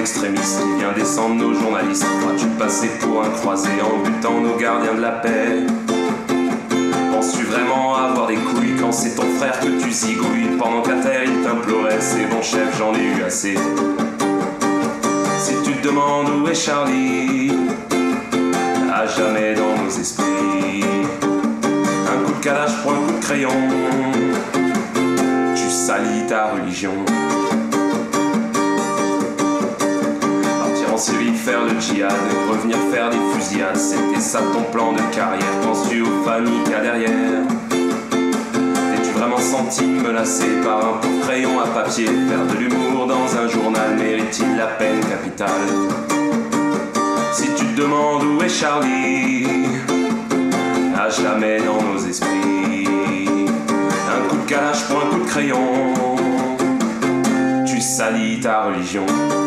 extrémiste qui vient descendre nos journalistes. Crois-tu passer pour un croisé en butant nos gardiens de la paix? Penses-tu vraiment avoir des couilles quand c'est ton frère que tu zigouilles pendant qu'à terre il t'implorait? C'est bon chef, j'en ai eu assez. Si tu te demandes où est Charlie, à jamais dans nos esprits. Un coup de calage pour un coup de crayon, tu salis ta religion. Partir en Syrie, faire le djihad, revenir faire des fusillades, c'était ça ton plan de carrière? Penses-tu aux familles qu'il y a derrière? T'es-tu vraiment senti menacé par un pauvre crayon à papier? Faire de l'humour dans un journal mérite-t-il la peine capitale? Si tu te demandes où est Charlie, à jamais dans nos esprits. Un coup de calage pour un coup de crayon, tu salis ta religion.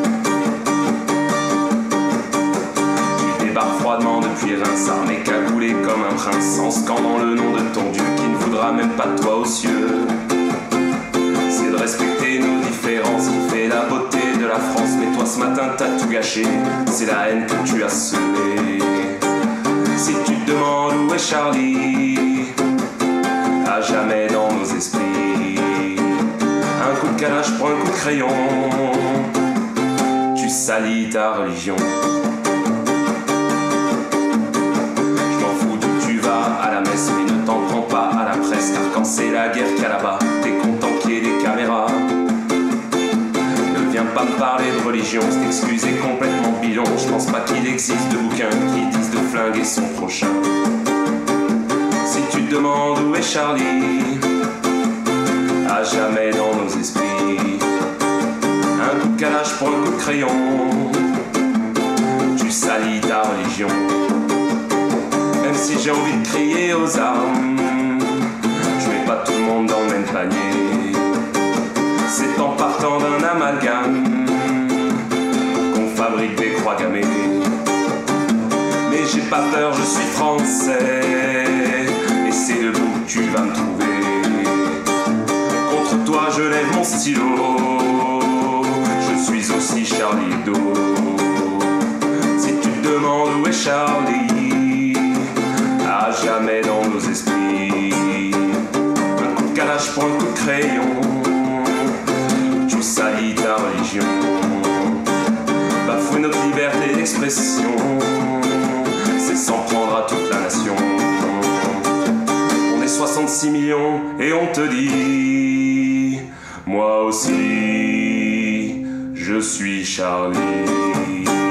Tu débarques froidement depuis Reims, armé cagoulé comme un prince, en scandant le nom de ton Dieu qui ne voudra même pas de toi aux cieux. C'est de respecter nos différences qui fait la beauté de la France. Mais toi ce matin t'as tout gâché, c'est la haine que tu as semée. Si tu te demandes où est Charlie, à jamais dans nos esprits. Un coup de calage pour un coup de crayon, tu salis ta religion. Je m'en fous d'où tu vas à la messe, mais ne t'en prends pas à la presse, car quand c'est la guerre qu'il y a là-bas, t'es content qu'il y ait des caméras. Ne viens pas me parler de religion, c'est excusé complètement bidon. Je pense pas qu'il existe de bouquins qui disent de flinguer son prochain. Si tu te demandes où est Charlie, à jamais dans nos esprits. Un coup de calage pour un coup de crayon, tu salis ta religion. Même si j'ai envie de crier aux armes, je mets pas tout le monde dans le même panier. C'est en partant d'un amalgame qu'on fabrique des croix gammées. Mais j'ai pas peur, je suis français, et c'est debout que tu vas me trouver. Contre toi je lève mon stylo, je suis aussi Charlie Hebdo. Si tu te demandes où est Charlie, à jamais dans nos esprits. Un coup de calage pour un coup de crayon, tu salis ta religion. Bafouer notre liberté d'expression, c'est s'en prendre à toute la nation. On est 66 millions et on te dit, moi aussi, je suis Charlie.